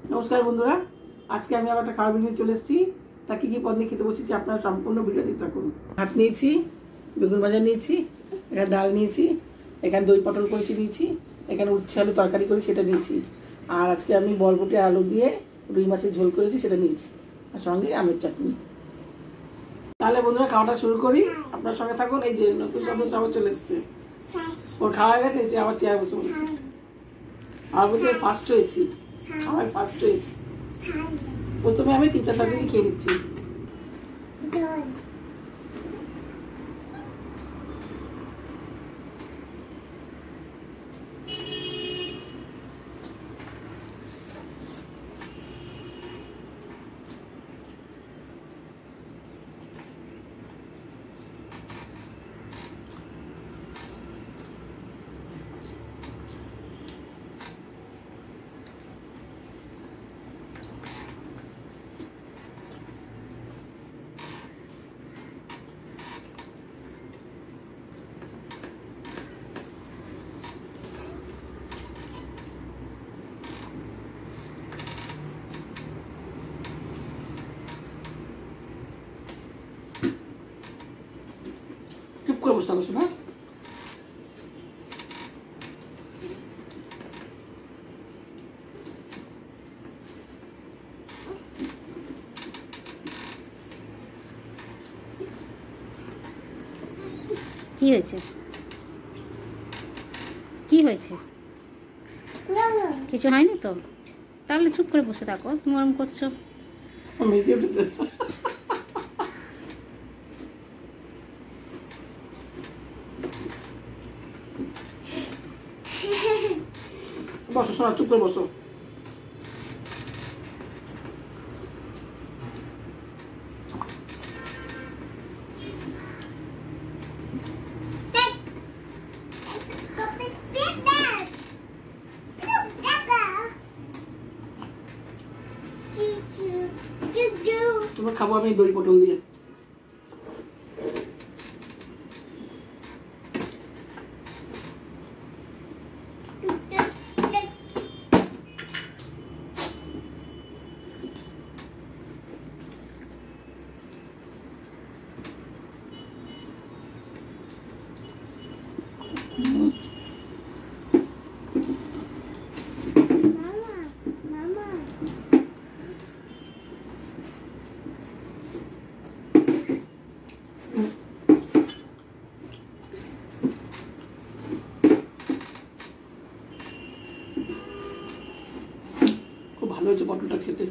নমস্কার বন্ধুরা, আজকে আমি আবার একটা খাবার ভিডিও চলে এসেছি। তা কী কী পদ নিয়ে খেতে বসেছি আপনারা সম্পূর্ণ ভিডিও দেখতে থাকুন। ভাত নিয়েছি, বেগুন ভাজা নিয়েছি, এখানে ডাল নিয়েছি, এখানে দই পটল করেছি নিয়েছি, এখানে উচ্ছে আলু তরকারি করে সেটা নিয়েছি, আর আজকে আমি বরবটি আলু দিয়ে রুই মাছের ঝোল করেছি সেটা নিয়েছি, আর সঙ্গে আমের চাটনি। তাহলে বন্ধুরা খাওয়াটা শুরু করি, আপনার সঙ্গে থাকুন। এই যে নতুন সদস্য আবার চলে এসেছে, ওর খাওয়া গেছে, এসে আবার চেয়ার বসে বলছে, আর বলছে ফার্স্ট হয়েছি, খাওয়ায় ফার্স্ট হয়েছি। প্রথমে আমি তিনটা তরকারি খেয়ে নিচ্ছি। চুপ করে বসতে হবে শোনা। কি হয়েছে? কি হয়েছে? কিছু হয়নি তো? তাহলে চুপ করে বসে থাকো। তুমি ওরম করছো। বসো শোনা, চুপ করে বসো। তোমার খাবো আমি দই পটল দিয়ে। খুব ভালো হয়েছে পটলটা খেতে।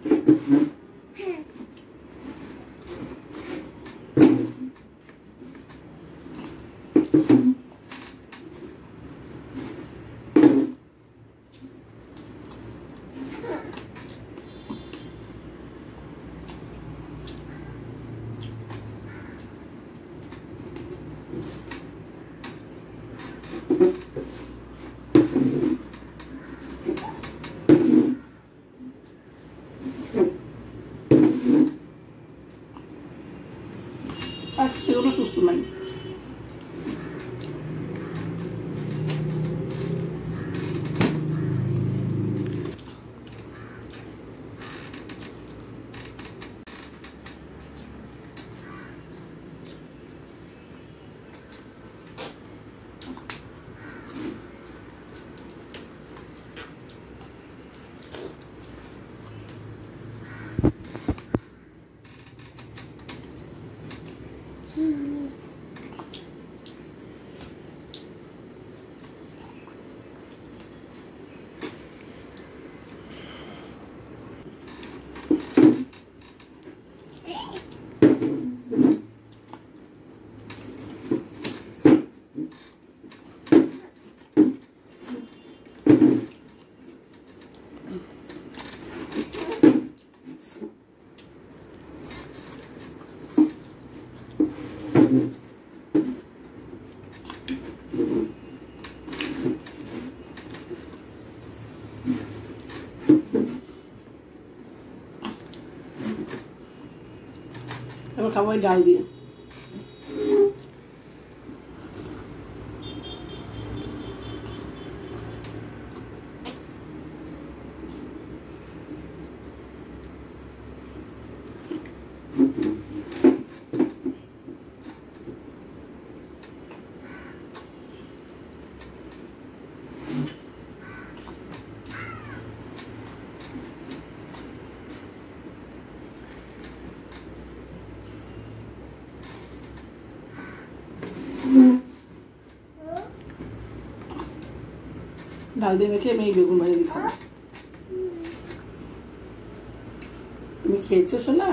আর সেগুলো সুস্থ নাই। এবার খাবো ডাল দিয়ে। ডাল দিয়ে মেখে আমি এই বেগুন ভাজা দিয়ে খাবো। তুমি খেয়েছো শোনা?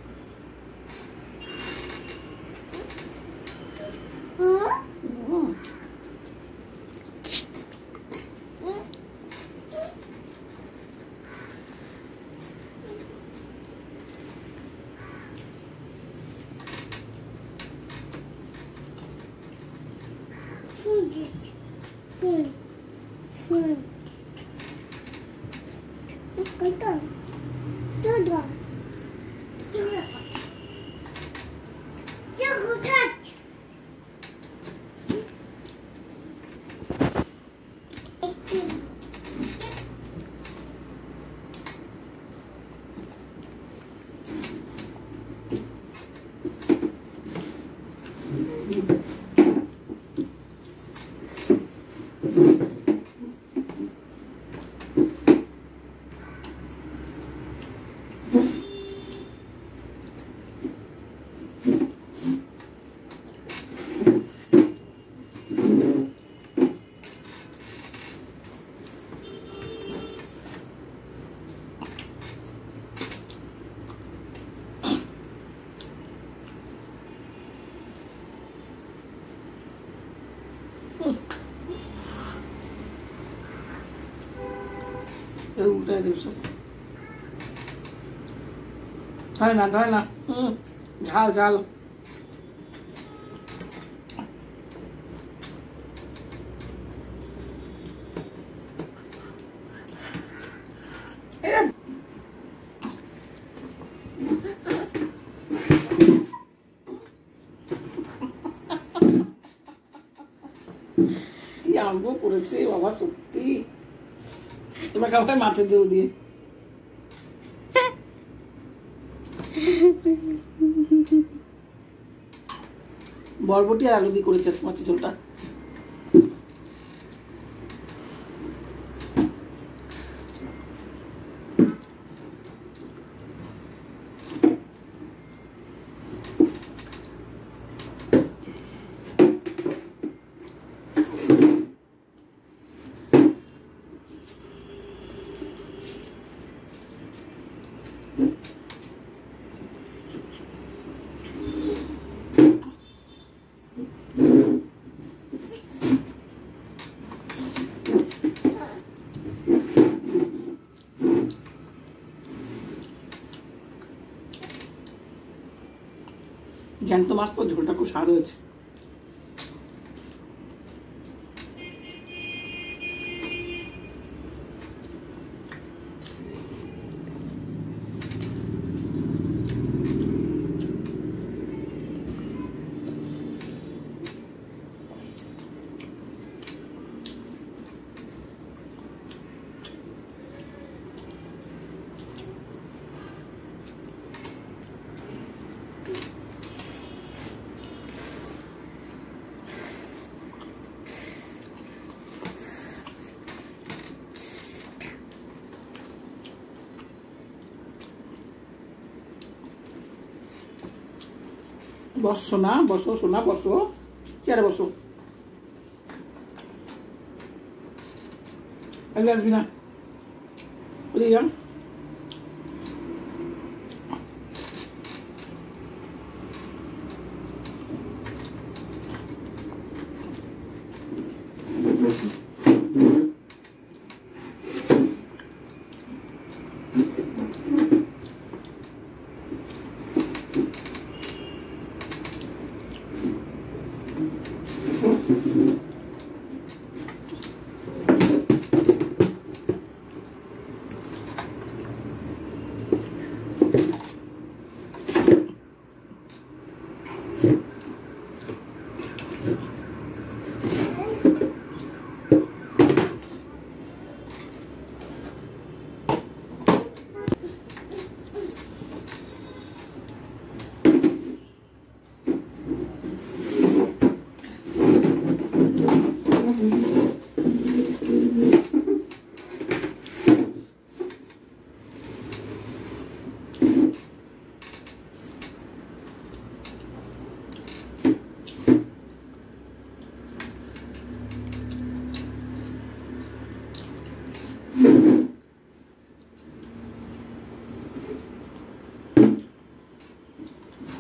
উল্টাই দেব সব। ধরে না ধরে না, ঝাল ঝাল। কি আম্ব করেছে বাবা সত্যি। এবার খাবারটা মাছের ঝোল দিয়ে। বরবটি আর আলু দিয়ে করেছে মাছের ঝোলটা। জ্যান্ত মাছ তো ঝোলটা খুব স্বাদ হয়েছে। বসো সোনা, বসো সোনা, বসো চেয়ারে বসো। আগে আসবি না, যান।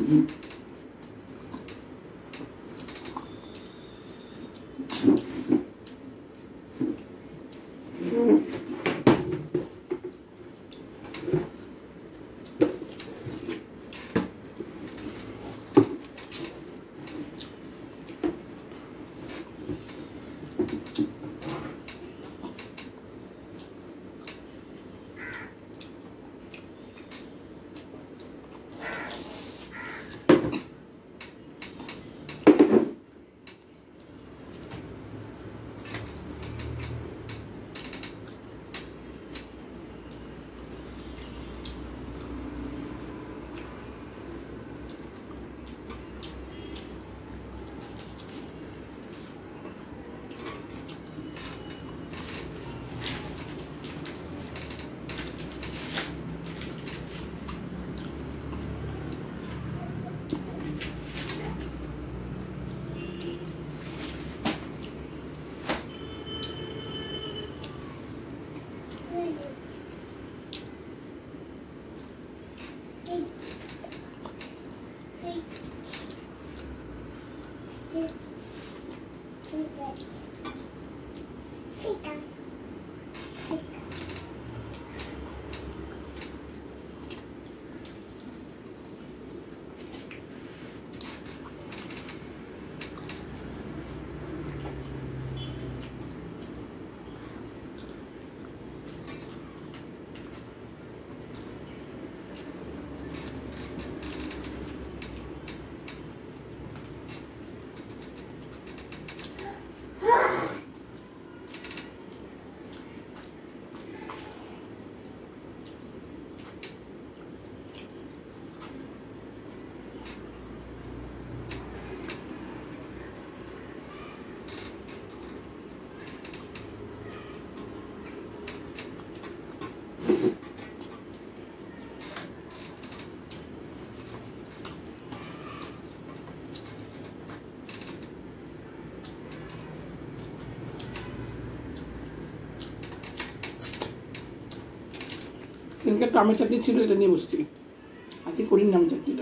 সেদিনকে একটু আমের চাটনি ছিল, এটা নিয়ে বসছি। আজকে করিনি আমের চাটনিটা।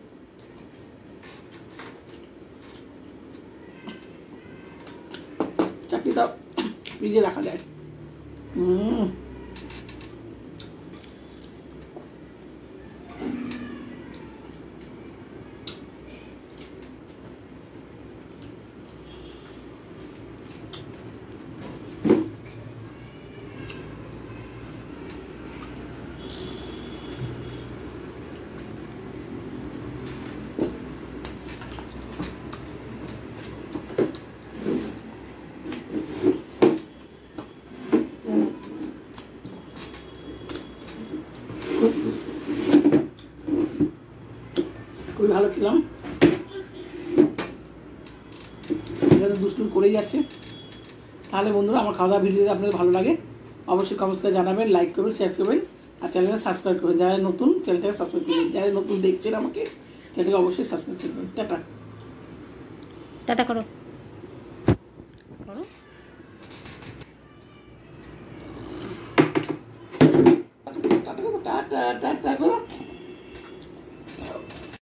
চাটনিটা ফ্রিজে রাখা যায়। খুবই ভালো খেলাম। দুষ্টুমি করেই যাচ্ছে। তাহলে বন্ধুরা, আমার খাওয়া দাওয়া ভিডিওতে আপনাদের ভালো লাগে অবশ্যই কমেন্টস করে জানাবেন, লাইক করবেন, শেয়ার করবেন, আর চ্যানেলটা সাবস্ক্রাইব করবেন। যারা নতুন চ্যানেলটাকে সাবস্ক্রাইব করবেন, যারা নতুন দেখছেন আমাকে চ্যানেলটাকে অবশ্যই সাবস্ক্রাইব করবেন। টাটা টাটা করো। Tata tata tata.